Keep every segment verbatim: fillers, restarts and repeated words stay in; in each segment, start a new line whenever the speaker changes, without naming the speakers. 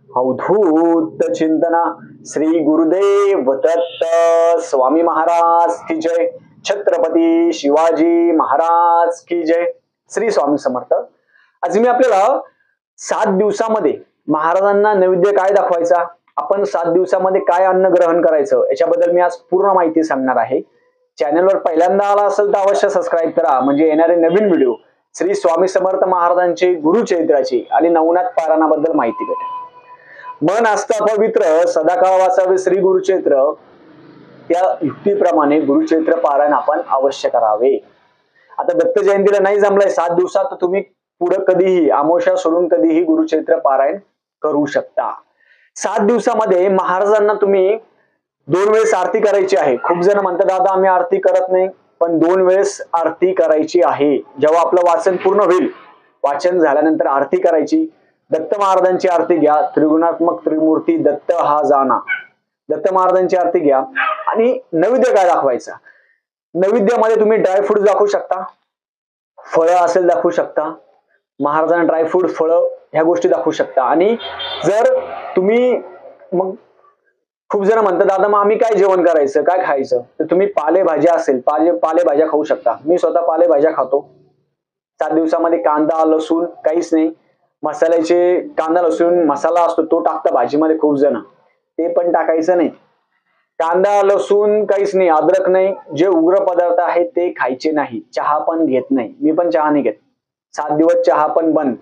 अवधूत चिंतना श्री गुरुदेव दत्त स्वामी महाराज की जय। छत्रपती शिवाजी महाराज की जय। श्री स्वामी समर्थ। आज मी आपल्याला सात दिवसामध्ये महाराजांना नैवेद्य काय दाखवायचा, आपण सात दिवसामध्ये काय अन्न ग्रहण करायचं याच्याबद्दल मी आज पूर्ण माहिती सांगणार आहे। चॅनलवर पहिल्यांदा आला असेल तर अवश्य सबस्क्राईब करा, म्हणजे येणारे नवीन व्हिडिओ श्री स्वामी समर्थ महाराजांची गुरुचरित्राची आणि नवनाथ पारायणाबद्दल माहिती भेटेल। मन असता पवित्र सदाकाळ वाचावे श्री गुरुचरित्र, त्या युक्तीप्रमाणे गुरुचरित्र पारायण आपण अवश्य करावे। आता दत्त जयंतीला नाही जमलाय सात दिवसात, तर तुम्ही पुढे कधीही अमावस्या सोडून कधीही गुरुचरित्र पारायण करू शकता। सात दिवसामध्ये महाराजांना तुम्ही दोन वेळेस आरती करायची आहे। खूप जण म्हणतात दादा आम्ही आरती करत नाही, पण दोन वेळेस आरती करायची आहे। जेव्हा आपलं वाचन पूर्ण होईल, वाचन झाल्यानंतर आरती करायची। दत्त महाराजांची आरती घ्या, त्रिगुणात्मक त्रिमूर्ती दत्त हा जाना, दत्त महाराजांची आरती घ्या आणि नैवेद्य काय दाखवायचा। नैवेद्यामध्ये तुम्ही ड्रायफ्रूट दाखवू शकता, फळं असेल दाखवू शकता, महाराजांना ड्रायफ्रूट फळं ह्या गोष्टी दाखवू शकता। आणि जर तुम्ही मग खूप जण म्हणतात दादा मग आम्ही काय जेवण करायचं, काय खायचं, तर तुम्ही पालेभाज्या असेल पाले पालेभाज्या खाऊ शकता। मी स्वतः पालेभाज्या खातो। सात दिवसामध्ये कांदा लसूण काहीच नाही, मसाल्याचे कांदा लसूण मसाला असतो तो टाकता भाजीमध्ये खूप जण, ते पण टाकायचं नाही। कांदा लसूण काहीच नाही, अद्रक नाही, जे उग्र पदार्थ आहेत ते खायचे नाही। चहा पण घेत नाही, मी पण चहा नाही घेत। सात दिवस चहा पण बंद।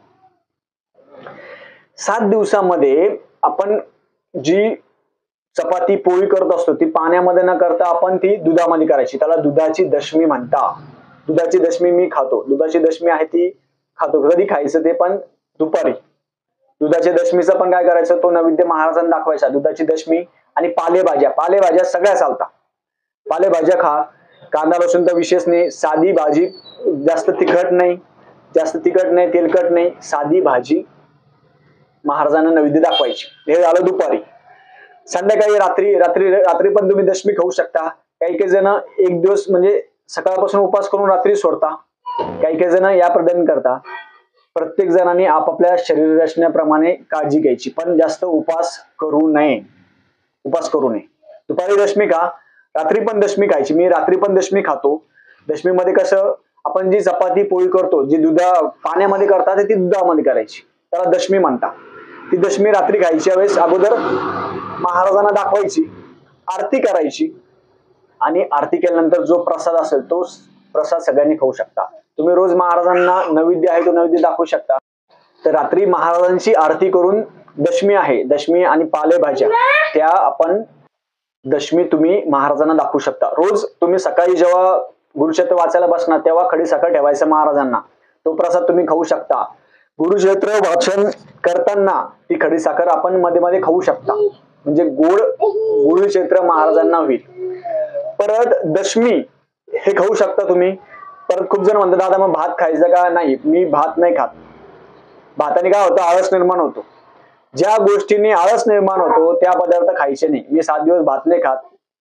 सात दिवसामध्ये आपण जी चपाती पोळी करत असतो ती पाण्यामध्ये न करता आपण ती दुधामध्ये करायची, त्याला दुधाची दशमी म्हणता। दुधाची दशमी मी खातो, दुधाची दशमी आहे ती खातो। कधी खायचं ते पण दुपारी। दुधाच्या दशमीचं पण काय करायचं, तो नैवेद्य महाराजांना दाखवायचा। दुधाची दशमी आणि पालेभाज्या, पालेभाज्या सगळ्या चालतात, पालेभाज्या खा। कांदा लसूण तर विशेष नाही, साधी भाजी, जास्त तिखट नाही, जास्त तिखट नाही तेलकट नाही, साधी भाजी महाराजांना नैवेद्य दाखवायची। हे झालं दुपारी। संध्याकाळी रात्री रात्री रात्री पण तुम्ही दशमी खाऊ शकता। काही काही जण एक दिवस म्हणजे सकाळपासून उपवास करून रात्री सोडता, काही काही जण या पद्धतीने करता। प्रत्येक जणांनी आपापल्या शरीर रचनेप्रमाणे काळजी घ्यायची, पण जास्त उपवास करू नये, उपवास करू नये। दुपारी दशमी खा, रात्री पण दशमी खायची। मी रात्री पण दशमी खातो। दशमीमध्ये कसं आपण जी चपाती पोळी करतो, जी दुधा पाण्यामध्ये करतात ती दुधामध्ये करायची, त्याला दशमी म्हणतात। ती दशमी रात्री खायची वेळेस अगोदर महाराजांना दाखवायची, आरती करायची आणि आरती केल्यानंतर जो प्रसाद असेल तो प्रसाद सगळ्यांनी खाऊ शकता। तुम्ही रोज महाराजांना नैवेद्य आहे तो नैवेद्य दाखवू शकता। तर रात्री महाराजांची आरती करून दशमी आहे, दशमी आणि पालेभाज्या त्या आपण दशमी तुम्ही महाराजांना दाखवू शकता। रोज तुम्ही सकाळी जेव्हा गुरुचरित्र वाचायला बसणार तेव्हा खडी साखर ठेवायचं महाराजांना, तो प्रसाद तुम्ही खाऊ शकता। गुरुचरित्र वाचन करताना ती खडी साखर आपण मध्ये मध्ये खाऊ शकता, म्हणजे गोड गुरुचरित्र महाराजांना होईल। परत दशमी हे खाऊ शकता तुम्ही। परत खूप जण म्हणतात दादा मग भात खायचा का, नाही मी भात नाही खात। भाताने काय होतं, आळस निर्माण होतो। ज्या गोष्टींनी आळस निर्माण होतो त्या पदार्थ खायचे नाही। मी सात दिवस भात नाही खात,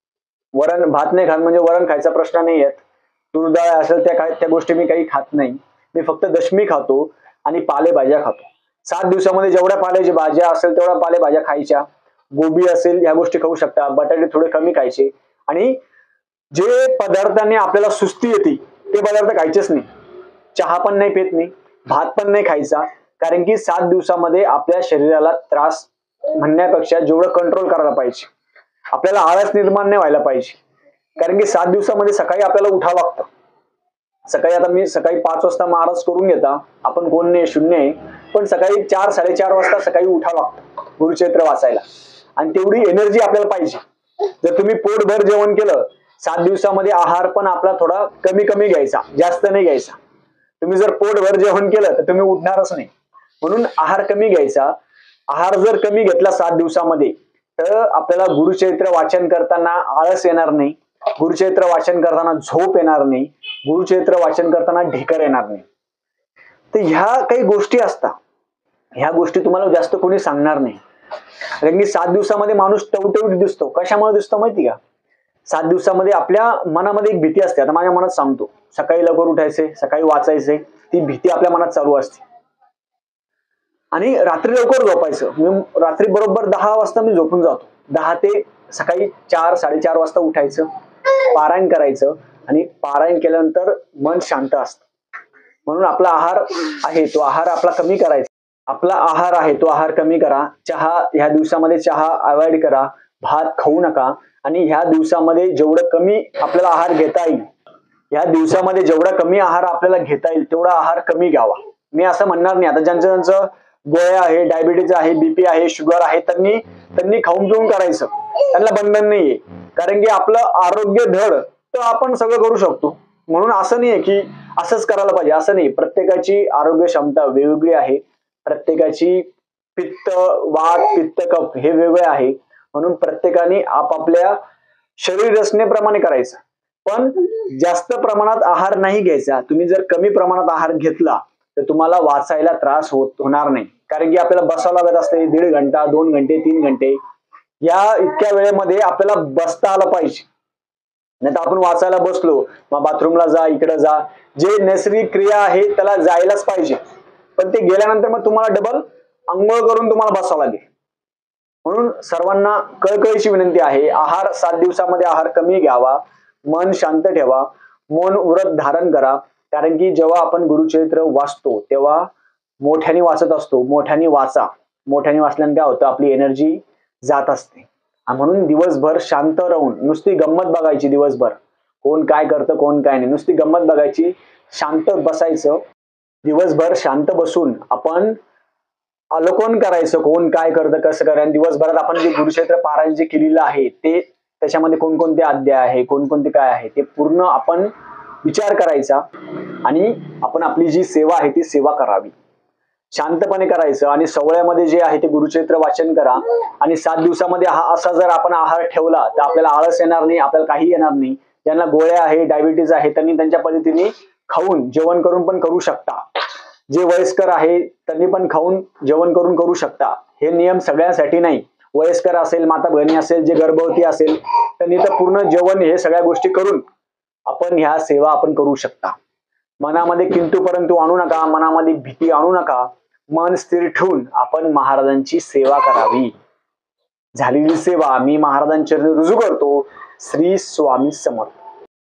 वरण भात नाही खात म्हणजे वरण खायचा प्रश्न नाही येत, तूर डाळ असेल त्या काय त्या गोष्टी मी काही खात नाही। मी फक्त दशमी खातो आणि पालेभाज्या खातो। सात दिवसामध्ये जेवढ्या पालेभाज्या भाज्या असेल तेवढ्या पालेभाज्या खायच्या। गोबी असेल या गोष्टी खाऊ शकता, बटाटे थोडे कमी खायचे। आणि जे पदार्थांनी आपल्याला सुस्ती येते ते पदार्थ खायचेच नाही। चहा पण नाही पेत मी, भात पण नाही खायचा, कारण की सात दिवसामध्ये आपल्या शरीराला त्रास म्हणण्यापेक्षा जेवढं कंट्रोल करायला पाहिजे, आपल्याला आळस निर्माण नाही व्हायला पाहिजे। कारण की सात दिवसामध्ये सकाळी आपल्याला उठावं लागतं। सकाळी आता मी सकाळी पाच वाजता महाराज करून घेता, आपण कोण नाही शून्य आहे, पण सकाळी चार साडेचार वाजता सकाळी उठावं लागतं गुरुचरित्र वाचायला, आणि तेवढी एनर्जी आपल्याला पाहिजे। जर तुम्ही पोटभर जेवण केलं, सात दिवसामध्ये आहार पण आपला थोडा कमी कमी घ्यायचा, जास्त नाही घ्यायचा। तुम्ही जर पोटभर जेवण केलं तर तुम्ही उठणारच नाही, म्हणून आहार कमी घ्यायचा। आहार जर कमी घेतला सात दिवसामध्ये तर आपल्याला गुरुचरित्र वाचन करताना आळस येणार नाही, गुरुचरित्र वाचन करताना झोप येणार नाही, गुरुचरित्र वाचन करताना ढेकर येणार नाही। तर ह्या काही गोष्टी असतात, ह्या गोष्टी तुम्हाला जास्त कोणी सांगणार नाही। कारण की सात दिवसामध्ये माणूस टवटवीत दिसतो, कशामुळे दिसतो माहिती का? सात दिवसामध्ये आपल्या मनामध्ये एक भीती असते। आता माझ्या मनात सांगतो, सकाळी लवकर उठायचे, सकाळी वाचायचे, ती भीती आपल्या मनात चालू असते। आणि रात्री लवकर झोपायचं. मी रात्री बरोबर दहा वाजता मी झोपून जातो. दहा ते सकाळी चार साडेचार वाजता उठायचं, पारायण करायचं आणि पारायण केल्यानंतर मन शांत असतं. म्हणून आपला आहार आहे तो आहार आपला कमी करायचा. आपला आहार आहे तो आहार कमी करा. चहा ह्या दिवसामध्ये चहा अवॉइड करा. भात खाऊ नका. आणि ह्या दिवसामध्ये जेवढं कमी आपल्याला आहार घेता येईल, ह्या दिवसामध्ये जेवढा कमी आहार आपल्याला घेता येईल तेवढा आहार कमी घ्यावा. मी असं म्हणणार नाही, आता ज्यांचं ज्यांचं गोळ्या आहे, डायबिटीज आहे, बीपी आहे, शुगर आहे, त्यांनी त्यांनी खाऊन पिऊन करायचं, त्यांना बंधन नाहीये. कारण की आपलं आरोग्य धड तर आपण सगळं करू शकतो. म्हणून असं नाहीये की असंच करायला पाहिजे, असं नाही. प्रत्येकाची आरोग्य क्षमता वेगवेगळी आहे. प्रत्येकाची पित्त वात पित्त कफ हे वेगळे आहे. म्हणून प्रत्येकाने आपापल्या शरीर रचनेप्रमाणे करायचं. पण जास्त प्रमाणात आहार नाही घ्यायचा. तुम्ही जर कमी प्रमाणात आहार घेतला तर तुम्हाला वाचायला त्रास होत होणार नाही. कारण की आपल्याला बसावं लागत असते दीड घंटा दोन घंटे तीन घंटे. या इतक्या वेळेमध्ये आपल्याला बसता आलं पाहिजे. नाही तर आपण वाचायला बसलो मग बाथरूमला जा, इकडे जा, जे नैसर्गिक क्रिया आहे त्याला जायलाच पाहिजे. पण ते गेल्यानंतर मग तुम्हाला डबल अंघोळ करून तुम्हाला बसावं लागेल. म्हणून सर्वांना कळकळीची विनंती आहे, आहार सात दिवसामध्ये आहार कमी घ्यावा, मन शांत ठेवा, मौन व्रत धारण करा. कारण की जेव्हा आपण गुरुचरित्र वाचतो तेव्हा मोठ्याने वाचत असतो. मोठ्याने वाचा. मोठ्याने वाचल्याने काय होतं, आपली एनर्जी जात असते. म्हणून दिवसभर शांत राहून नुसती गंमत बघायची. दिवसभर कोण काय करतं कोण काय नाही, नुसती गंमत बघायची, शांत बसायचं. दिवसभर शांत बसून आपण अवलोकन करायचं कोण काय करतं कसं करायचं. दिवसभरात आपण जे गुरुचरित्र पारायण जे केलेलं आहे ते त्याच्यामध्ये कोणकोणते अध्याय आहे, कोणकोणते काय आहे ते पूर्ण आपण विचार करायचा आणि आपण आपली जी सेवा आहे ती सेवा करावी. शांतपणे करायचं आणि सोहळ्यामध्ये जे आहे ते गुरुचरित्र वाचन करा. आणि सात दिवसामध्ये हा असा जर आपण आहार ठेवला तर आपल्याला आळस येणार नाही, आपल्याला काही येणार नाही. ज्यांना गोळ्या आहे, डायबिटीज आहे, त्यांनी त्यांच्या पद्धतीने खाऊन जेवण करून पण करू शकता. जे वयस्कर आहे त्यांनी पण खाऊन जेवण करून करू शकता. हे नियम सगळ्यांसाठी नाही. वयस्कर असेल, माता बहिणी असेल, जे गर्भवती असेल त्यांनी तर पूर्ण जेवण हे सगळ्या गोष्टी करून आपण ह्या सेवा आपण करू शकता. मनामध्ये किंतु परंतु आणू नका, मनामध्ये भीती आणू नका. मन स्थिर ठेवून आपण महाराजांची सेवा करावी. झालेली सेवा मी महाराजांच्या रुजू करतो. श्री स्वामी समर्थ.